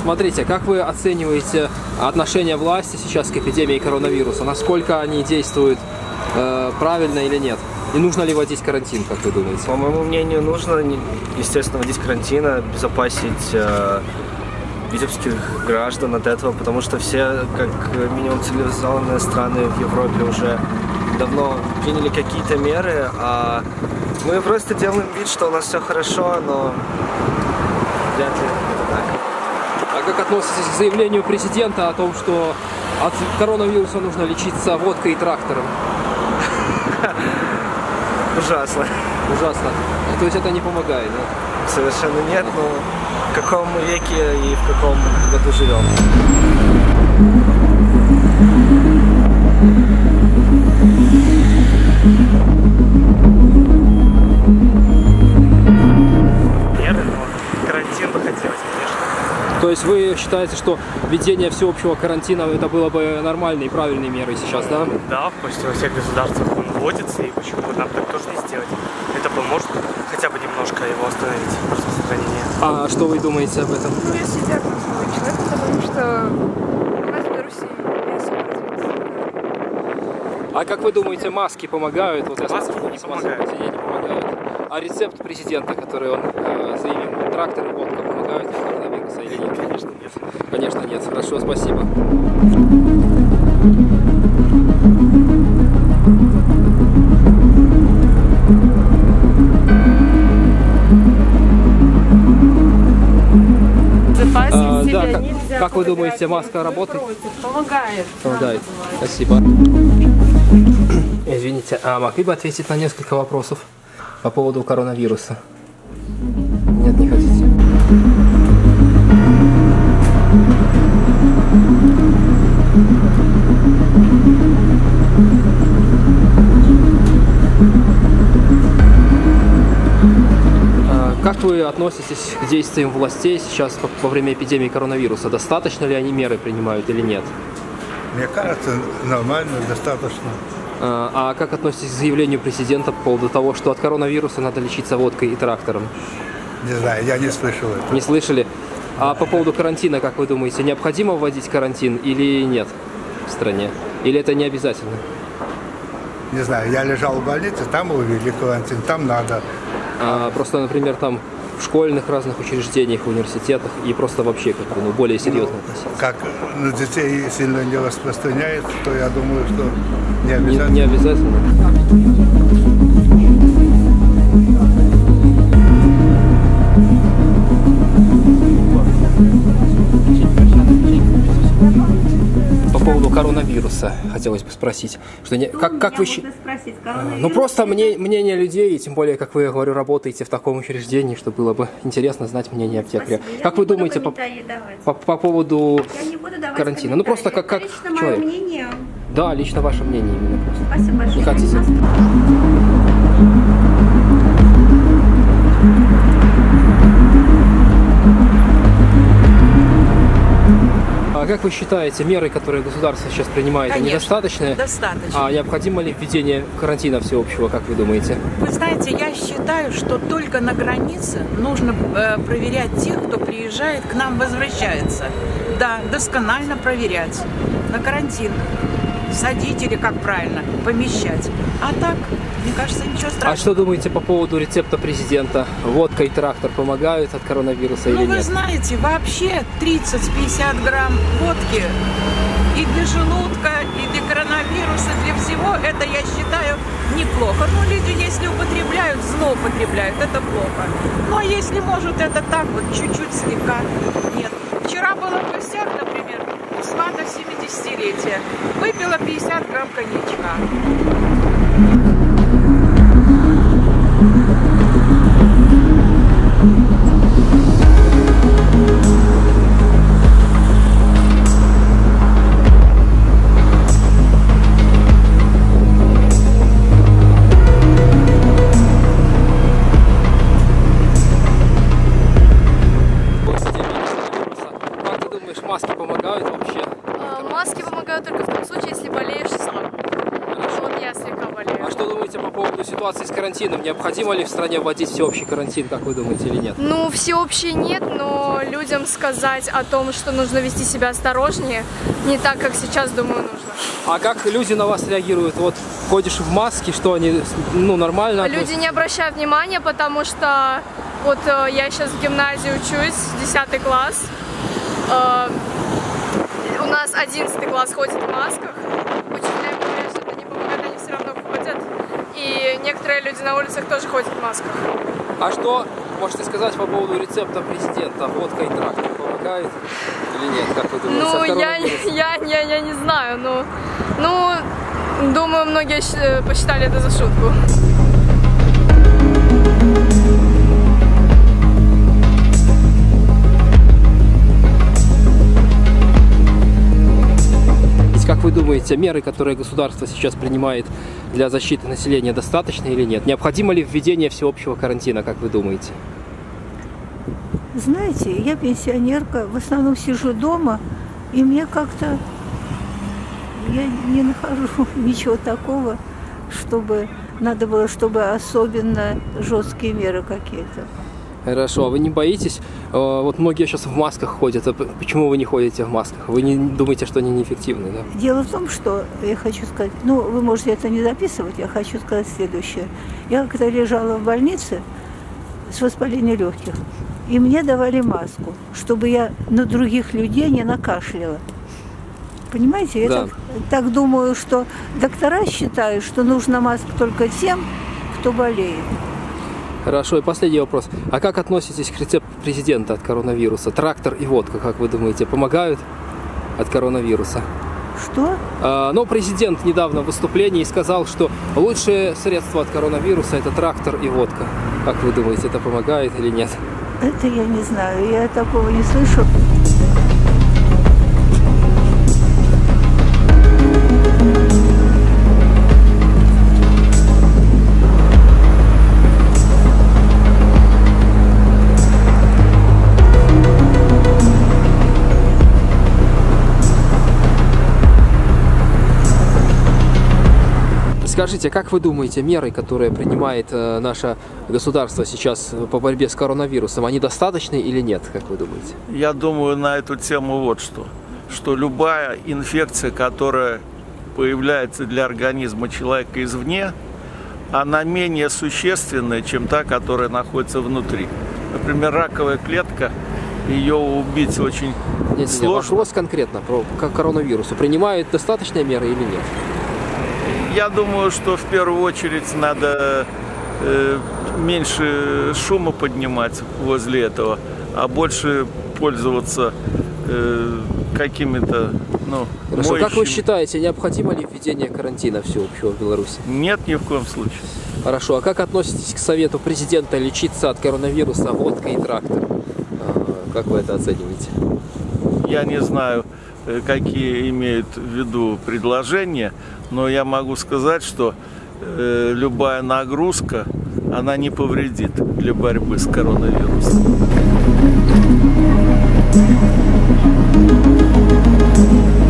Смотрите, как вы оцениваете отношение власти сейчас к эпидемии коронавируса? Насколько они действуют правильно или нет? И нужно ли вводить карантин, как вы думаете? По моему мнению, нужно, естественно, вводить карантин, обезопасить витебских граждан от этого, потому что все, как минимум, цивилизованные страны в Европе уже давно приняли какие-то меры, а мы просто делаем вид, что у нас все хорошо, но вряд ли это так. А как относитесь к заявлению президента о том, что от коронавируса нужно лечиться водкой и трактором? Ужасно. Ужасно. То есть это не помогает, да? Совершенно нет, но в каком веке и в каком году живем? Карантин бы хотелось, конечно. То есть вы считаете, что введение всеобщего карантина это было бы нормальной и правильной мерой сейчас, да? Да, почти во всех государствах он вводится, и почему бы нам так тоже не сделать? Это поможет хотя бы немножко его остановить, распространение. А что вы думаете об этом? Ну, если диагноз новый человек, потому что у нас в Беларуси не особо развито. А как вы думаете, маски помогают? Вот Маски не помогают. Не помогают. А рецепт президента, который он заявил, трактор и водка помогают от коронавируса или нет? Конечно, нет. Конечно, нет. Хорошо, спасибо. Да, как вы думаете, маска работает? Помогает. Помогает. Спасибо. Извините, а могли бы ответить на несколько вопросов по поводу коронавируса? Нет, не хотите. Как вы относитесь к действиям властей сейчас во время эпидемии коронавируса? Достаточно ли они меры принимают или нет? Мне кажется, нормально, достаточно. А как относитесь к заявлению президента по поводу того, что от коронавируса надо лечиться водкой и трактором? Не знаю, я не слышал это. Не слышали? А по поводу карантина, как вы думаете, необходимо вводить карантин или нет в стране? Или это не обязательно? Не знаю, я лежал в больнице, там ввели карантин, там надо. Просто, например, там в школьных разных учреждениях, в университетах и просто вообще как бы, более серьезно относиться. Как на детей сильно не распространяется, то я думаю, что не обязательно. Не обязательно. По поводу коронавируса хотелось бы спросить, что как вы считаете? Ну просто мнение людей, и тем более, как вы, говорю, работаете в таком учреждении, что было бы интересно знать мнение аптекаря. Как вы думаете по поводу карантина? Ну просто как человек. Мнение. Да, лично ваше мнение именно просто. Спасибо большое. Не хотите? А как вы считаете, меры, которые государство сейчас принимает, они достаточные? Достаточно. А необходимо ли введение карантина всеобщего, как вы думаете? Вы знаете, я считаю, что только на границе нужно проверять тех, кто приезжает к нам, возвращается. Да, досконально проверять. На карантин садить или, как правильно, помещать. А так, мне кажется, ничего страшного. А что думаете по поводу рецепта президента? Водка и трактор помогают от коронавируса или нет? Ну, вы знаете, вообще 30-50 грамм водки и для желудка, и для коронавируса, для всего, это, я считаю, неплохо. Ну, люди, если употребляют, злоупотребляют, это плохо. Ну, а если, может, это так вот, чуть-чуть слегка, нет. Вчера было в гостях, например, у свата 70-летия. Выпила 50 грамм коньячка. Маски помогают вообще? Маски помогают только в том случае, если болеешь сам. Вот я слегка болею. А что думаете по поводу поводу ситуации с карантином. Необходимо ли в стране вводить всеобщий карантин, как вы думаете, или нет? Ну, всеобщий нет, но людям сказать о том, что нужно вести себя осторожнее, не так, как сейчас, думаю, нужно. А как люди на вас реагируют? Вот ходишь в маске, что они, ну, нормально относятся? Люди не обращают внимания, потому что вот я сейчас в гимназии учусь, 10 класс. У нас 11 класс ходит в масках. Учителя говорят, что это не помогает, они все равно ходят. И некоторые люди на улицах тоже ходят в масках. А что можете сказать по поводу рецепта президента? Водка и трактор помогает или нет? Как вы думаете? Ну, я не знаю. Ну, думаю, многие посчитали это за шутку. Как вы думаете, меры, которые государство сейчас принимает для защиты населения, достаточны или нет? Необходимо ли введение всеобщего карантина, как вы думаете? Знаете, я пенсионерка, в основном сижу дома, и мне как-то, я не нахожу ничего такого, чтобы надо было, чтобы особенно жесткие меры какие-то. Хорошо, а вы не боитесь? Вот многие сейчас в масках ходят. А почему вы не ходите в масках? Вы не думаете, что они неэффективны, да? Дело в том, что я хочу сказать, ну, вы можете это не записывать, я хочу сказать следующее. Я когда лежала в больнице с воспалением легких, и мне давали маску, чтобы я на других людей не накашляла. Понимаете, Да. Я так думаю, что доктора считают, что нужна маска только тем, кто болеет. Хорошо, и последний вопрос. А как относитесь к рецепту президента от коронавируса? Трактор и водка, как вы думаете, помогают от коронавируса? Что? Ну, президент недавно в выступлении сказал, что лучшее средство от коронавируса – это трактор и водка. Как вы думаете, это помогает или нет? Это я не знаю, я такого не слышу. Скажите, как вы думаете, меры, которые принимает наше государство сейчас по борьбе с коронавирусом, они достаточны или нет, как вы думаете? Я думаю на эту тему вот что любая инфекция, которая появляется для организма человека извне, она менее существенная, чем та, которая находится внутри. Например, раковая клетка, ее убить очень сложно. Вопрос конкретно про коронавирусу. Принимают достаточные меры или нет? Я думаю, что в первую очередь надо меньше шума поднимать возле этого, а больше пользоваться какими-то, Хорошо. моющими. Как вы считаете, необходимо ли введение карантина всеобщего в Беларуси? Нет, ни в коем случае. Хорошо. А как относитесь к совету президента лечиться от коронавируса водкой и трактором? Как вы это оцениваете? Я не знаю, какие имеют в виду предложения, но я могу сказать, что любая нагрузка, она не повредит для борьбы с коронавирусом.